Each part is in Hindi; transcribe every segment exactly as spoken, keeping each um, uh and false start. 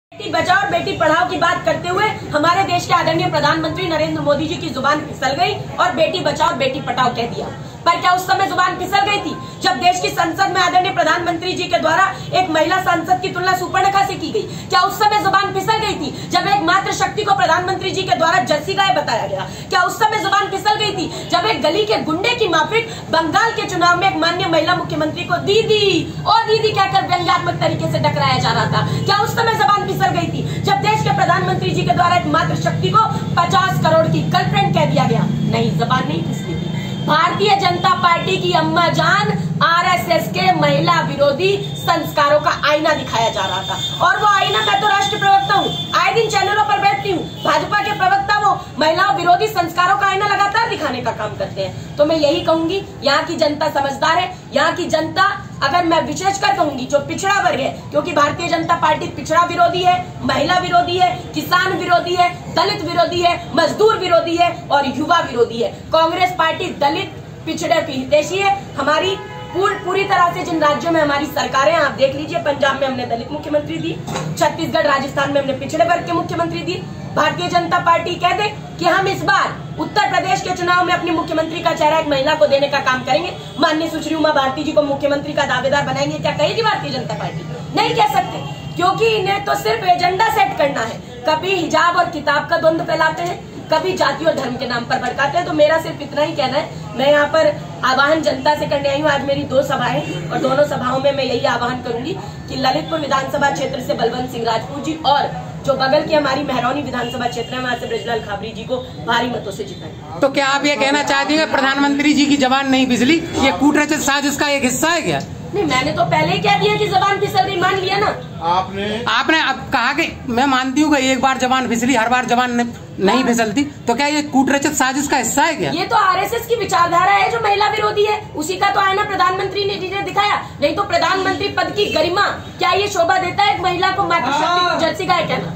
बेटी बचाओ और बेटी पढ़ाओ की बात करते हुए हमारे देश के आदरणीय प्रधानमंत्री नरेंद्र मोदी जी की जुबान फिसल गई और बेटी बचाओ बेटी पढ़ाओ कह दिया। पर क्या उस समय जुबान फिसल गई थी जब देश की संसद में आदरणीय प्रधानमंत्री जी के द्वारा एक महिला सांसद की तुलना सुपर्णखा से की गई? क्या उस समय जुबान फिसल गई थी जब एक मातृ शक्ति को प्रधानमंत्री जी के द्वारा जर्सी गाय बताया गया? क्या उस समय जुबान फिसल गई थी जब एक गली के गुंडे की माफिक बंगाल के चुनाव में एक माननीय महिला मुख्यमंत्री को दीदी और दीदी कहकर व्यंग्यात्मक तरीके से डकराया जा रहा था? क्या उस समय जुबान फिसल गई थी जब देश के प्रधानमंत्री जी के द्वारा एक मातृ शक्ति को पचास करोड़ की गर्लफ्रेंड कह दिया गया? नहीं, जुबान नहीं फिसली थी। भारतीय जनता पार्टी की अम्मा जान आरएसएस के महिला विरोधी संस्कारों का आईना दिखाया जा रहा था और वो आईना, मैं तो राष्ट्रीय प्रवक्ता हूँ, आए दिन चैनलों पर बैठती हूँ, भाजपा के प्रवक्ता वो महिलाओं विरोधी संस्कारों का आईना लगातार दिखाने का काम करते हैं। तो मैं यही कहूंगी, यहाँ की जनता समझदार है। यहाँ की जनता, अगर मैं विशेषकर कहूंगी जो पिछड़ा वर्ग है, क्योंकि भारतीय जनता पार्टी पिछड़ा विरोधी है, महिला विरोधी है, किसान विरोधी है, दलित विरोधी है, मजदूर विरोधी है और युवा विरोधी है। कांग्रेस पार्टी दलित पिछड़े की हितैषी है। हमारी पूरी पूरी तरह से जिन राज्यों में हमारी सरकारें, आप देख लीजिए, पंजाब में हमने दलित मुख्यमंत्री दी, छत्तीसगढ़ राजस्थान में हमने पिछड़े वर्ग के मुख्यमंत्री दी। भारतीय जनता पार्टी कह दे कि हम इस बार उत्तर प्रदेश के चुनाव में अपनी मुख्यमंत्री का चेहरा एक महिला को देने का काम करेंगे, माननीय सुश्री उमा भारती जी को मुख्यमंत्री का दावेदार बनाएंगे, क्या कहेगी भारतीय जनता पार्टी? नहीं कह सकते, क्योंकि इन्हें तो सिर्फ एजेंडा सेट करना है। कभी हिजाब और किताब का द्वंद्व फैलाते हैं, कभी जाति और धर्म के नाम पर भड़काते हैं। तो मेरा सिर्फ इतना ही कहना है। मैं यहाँ पर आह्वान जनता से करने आई हूँ। आज मेरी दो सभाएं और दोनों सभाओं में मैं यही आह्वान करूंगी कि ललितपुर विधानसभा क्षेत्र से बलवंत सिंह राजपूत जी और जो बगल की हमारी मेहरौनी विधानसभा क्षेत्र है वहाँ से ब्रजलाल खाबरी जी को भारी मतों से जिताएं। तो क्या आप ये कहना चाहती हैं प्रधानमंत्री जी की जबान नहीं फिसली, ये कूटरचित साजिश का एक हिस्सा है क्या? नहीं, मैंने तो पहले ही कह दिया कि जबान फिसल गई, मान लिया ना आपने आपने अब कहा कि मैं मानती हूँ कि एक बार जबान फिसली, हर बार जबान नहीं फिसलती, तो क्या ये कूटरचित साजिश का हिस्सा है क्या? ये तो आरएसएस की विचारधारा है जो महिला विरोधी है, उसी का तो आईना प्रधानमंत्री ने जी ने दिखाया। नहीं तो प्रधानमंत्री पद की गरिमा क्या ये शोभा देता है एक महिला को मातृशक्ति को जर्सी गाय कहना?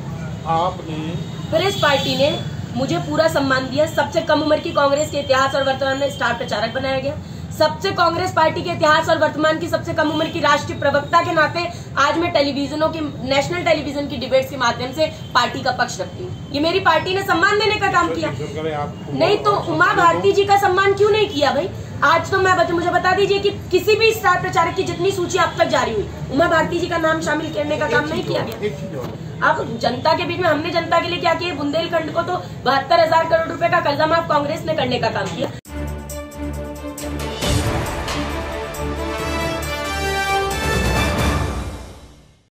आपने फिर इस पार्टी ने मुझे पूरा सम्मान दिया। सबसे कम उम्र की कांग्रेस के इतिहास और वर्तमान में स्टार प्रचारक बनाया गया। सबसे कांग्रेस पार्टी के इतिहास और वर्तमान की सबसे कम उम्र की राष्ट्रीय प्रवक्ता के नाते आज मैं टेलीविजनों की, नेशनल टेलीविजन की डिबेट्स के माध्यम से पार्टी का पक्ष रखती हूँ। ये मेरी पार्टी ने सम्मान देने का काम किया। नहीं तो उमा भारती जी का सम्मान क्यों नहीं किया भाई? आज तो मैं मुझे बता दीजिए कि किसी भी स्टार प्रचारक की जितनी सूची अब तक जारी हुई, उमा भारती जी का नाम शामिल करने का काम नहीं किया गया। अब जनता के बीच में हमने जनता के लिए क्या किया? बुंदेलखंड को तो बहत्तर हजार करोड़ रुपए का कर्जा माफ कांग्रेस ने करने का काम किया।